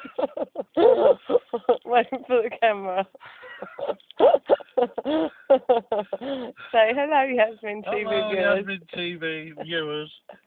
Wait for the camera. Say hello, Yasmin TV Hello, viewers. Yasmin TV viewers.